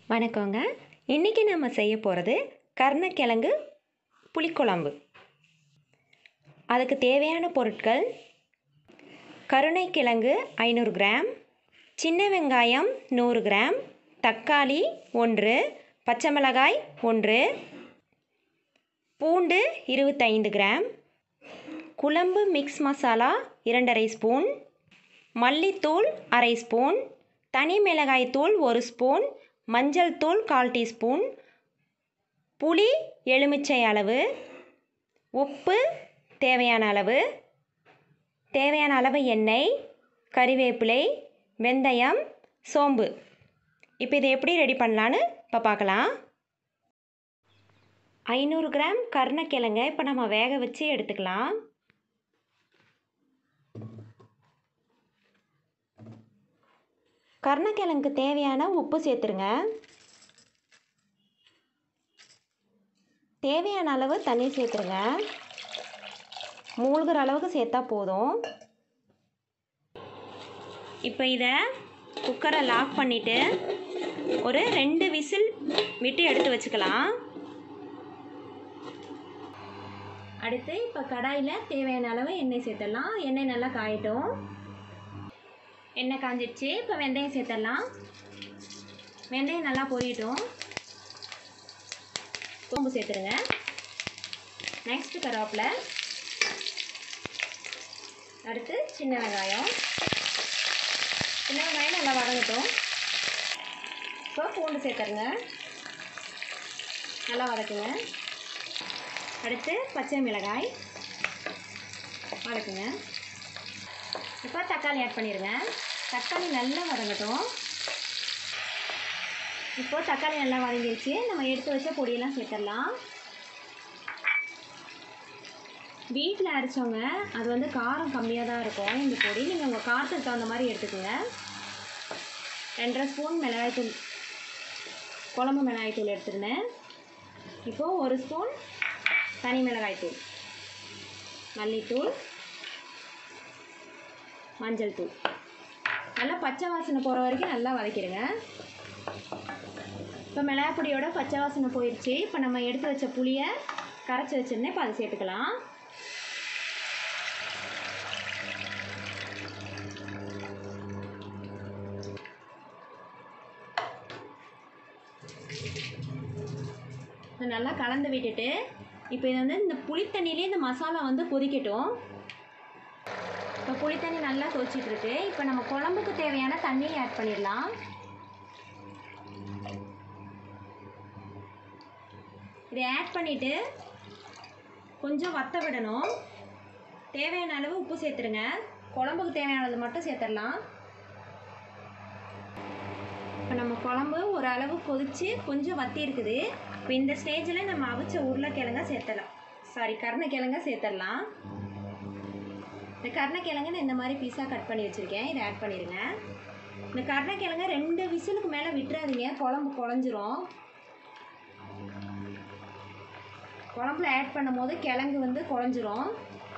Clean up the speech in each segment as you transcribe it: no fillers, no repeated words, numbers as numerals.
வணக்கங்க. இன்றைக்கி நம்ம செய்ய போகிறது கருணக்கிழங்கு புளிக்குழம்பு. அதுக்கு தேவையான பொருட்கள்: கருணைக்கிழங்கு 500 கிராம், சின்ன வெங்காயம் 100 கிராம், தக்காளி 1, பச்சை மிளகாய் 1, பூண்டு 25 கிராம், குழம்பு மிக்ஸ் மசாலா 2½ ஸ்பூன், மல்லித்தூள் 1/2 ஸ்பூன், தனி மிளகாய் தூள் 1 ஸ்பூன், மஞ்சள் தூள் 1/4 டீஸ்பூன், புளி எலுமிச்சை அளவு, உப்பு தேவையான அளவு எண்ணெய், கறிவேப்பிலை, வெந்தயம், சோம்பு. இப்போ இதை எப்படி ரெடி பண்ணலான்னு இப்போ பார்க்கலாம். 500 கிராம் கருணக்கிழங்க இப்போ நம்ம வேக வச்சு எடுத்துக்கலாம். கருணக்கிழங்குக்கு தேவையான உப்பு சேர்த்துருங்க. தேவையான அளவு தண்ணி சேர்த்துருங்க. மூழ்கிற அளவுக்கு சேர்த்தா போதும். இப்போ இதை குக்கரை லாக் பண்ணிவிட்டு ஒரு 2 விசில் விட்டு எடுத்து வச்சுக்கலாம். அடுத்து இப்போ கடாயில் தேவையான அளவு எண்ணெய் சேர்த்துடலாம். எண்ணெய் நல்லா காயட்டும். எண்ணெய் காஞ்சிடுச்சு. இப்போ வெந்தயம் சேர்த்துடலாம். வெந்தயம் நல்லா பொரியட்டும். சோம்பு சேர்த்துருங்க. நெக்ஸ்ட்டு கருவேப்பிலை, அடுத்து சின்ன வெங்காயம் நல்லா வதங்கட்டும். இப்போ பூண்டு சேர்த்துருங்க, நல்லா வதக்குங்க. அடுத்து பச்சை மிளகாய் வதக்குங்க. இப்போ தக்காளி ஆட் பண்ணிடுங்க. தக்காளி நல்லா வதங்கட்டும். இப்போ தக்காளி நல்லா வதங்கிடுச்சு. நம்ம எடுத்து வச்ச பொடியெல்லாம் சேர்த்துடலாம். வீட்டில் அரைச்சவங்க அது காரம் கம்மியாக தான் இருக்கும். இந்த பொடி நீங்கள் உங்கள் காரத்துக்கு தகுந்த மாதிரி எடுத்துக்கோங்க. 2½ ஸ்பூன் மிளகாய்த்தூள், குழம்பு மிளகாய்த்தூள் எடுத்துருந்தேன். இப்போது 1 ஸ்பூன் தனி மிளகாய்த்தூள், மல்லித்தூள், மஞ்சள் தூள். நல்லா பச்சை வாசனை போகிற வரைக்கும் நல்லா வதக்கிடுங்க. இப்போ மிளகாய் பொடியோட பச்சை வாசனை போயிடுச்சு. இப்போ நம்ம எடுத்து வச்ச புளியை கரைச்சி வச்சுருந்தேன். இப்போ அதை சேர்த்துக்கலாம். நல்லா கலந்து விட்டுட்டு இப்போ இது இந்த புளித்தண்ணிலே இந்த மசாலா கொதிக்கட்டும். இப்போ புளித்தண்ணி நல்லா கொதிச்சிட்ருக்கு. இப்போ நம்ம குழம்புக்கு தேவையான தண்ணியை ஆட் பண்ணிடலாம். இதை ஆட் பண்ணிவிட்டு கொஞ்சம் வத்த விடணும். தேவையான அளவு உப்பு சேர்த்துருங்க. குழம்புக்கு தேவையானது மட்டும் சேர்த்துடலாம். இப்போ நம்ம குழம்பு ஒரு அளவு கொதித்து கொஞ்சம் வத்தி இருக்குது. இப்போ இந்த ஸ்டேஜில் நம்ம அவிச்ச உருளைக்கிழங்க கருணக்கிழங்க சேர்த்துடலாம். இந்த கருணக்கிழங்கு இந்த மாதிரி பீஸாக கட் பண்ணி வச்சுருக்கேன். இதை ஆட் பண்ணிடுங்க. இந்த கருணக்கிழங்க 2 விசிலுக்கு மேலே விட்டுறாதீங்க, குழம்பு குழஞ்சிரும். குழம்புல ஆட் பண்ணும் போது கிழங்கு குழஞ்சிரும்.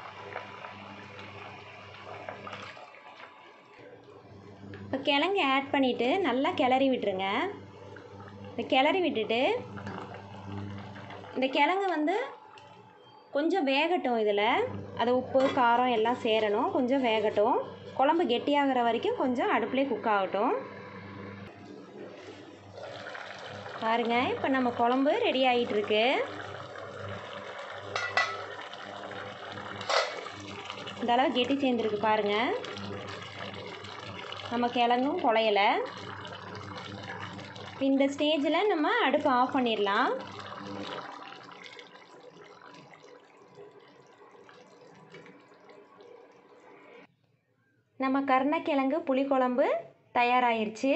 இப்போ கிழங்கு ஆட் பண்ணிவிட்டு நல்லா கிளறி விட்டுருங்க. இந்த கிளறி விட்டுட்டு இந்த கிழங்கு கொஞ்சம் வேகட்டும். இதில் அது உப்பு காரம் எல்லாம் சேரணும். கொஞ்சம் வேகட்டும். குழம்பு கெட்டியாகிற வரைக்கும் கொஞ்சம் அடுப்புலேயே குக் ஆகட்டும். பாருங்கள், இப்போ நம்ம குழம்பு ரெடி ஆகிட்டுருக்கு. இந்த அளவு கெட்டி சேர்ந்துருக்கு பாருங்கள். நம்ம கிழங்கும் குழையலை. இந்த ஸ்டேஜில் நம்ம அடுப்பு ஆஃப் பண்ணிடலாம். நம்ம கருணக்கிழங்கு புளிக்குழம்பு தயாராகிருச்சு.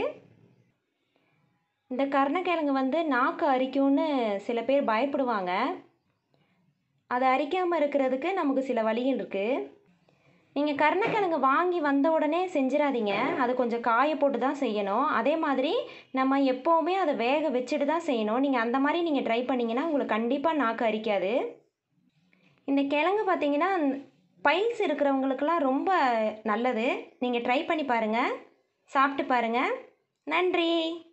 இந்த கருணக்கிழங்கு நாக்கு அரிக்கும்னு சில பேர் பயப்படுவாங்க. அதை அரிக்காமல் இருக்கிறதுக்கு நமக்கு சில வழிகள் இருக்குது. நீங்கள் கருணக்கிழங்கு வாங்கி வந்த உடனே செஞ்சிடாதீங்க. அது கொஞ்சம் காய போட்டு தான் செய்யணும். அதே மாதிரி நம்ம எப்போவுமே அதை வேக வச்சுட்டு தான் செய்யணும். நீங்கள் அந்த மாதிரி நீங்கள் ட்ரை பண்ணிங்கன்னா உங்களுக்கு கண்டிப்பாக நாக்கு அரிக்காது. இந்த கிழங்கு பார்த்திங்கன்னா பைல்ஸ் இருக்கிறவங்களுக்கெல்லாம் ரொம்ப நல்லது. நீங்கள் ட்ரை பண்ணி பாருங்கள், சாப்பிட்டு பாருங்கள். நன்றி.